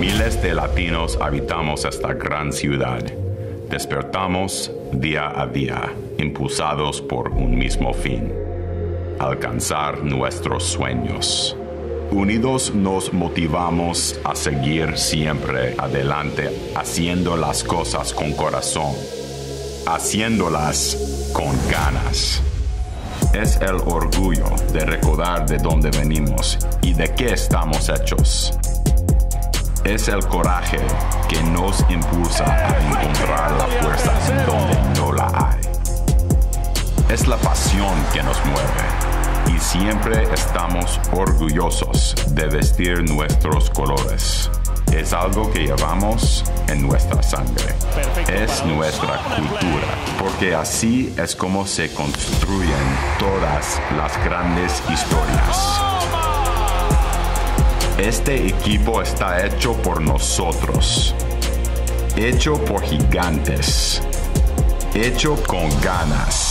Miles de latinos habitamos esta gran ciudad. Despertamos día a día, impulsados por un mismo fin: alcanzar nuestros sueños. Unidos nos motivamos a seguir siempre adelante, haciendo las cosas con corazón, haciéndolas con ganas. Es el orgullo de recordar de dónde venimos y de qué estamos hechos. Es el coraje que nos impulsa a encontrar la fuerza en donde no la hay. Es la pasión que nos mueve y siempre estamos orgullosos de vestir nuestros colores. Es algo que llevamos en nuestra sangre. Es nuestra cultura, porque así es como se construyen todas las grandes historias. Este equipo está hecho por nosotros, hecho por gigantes, hecho con ganas.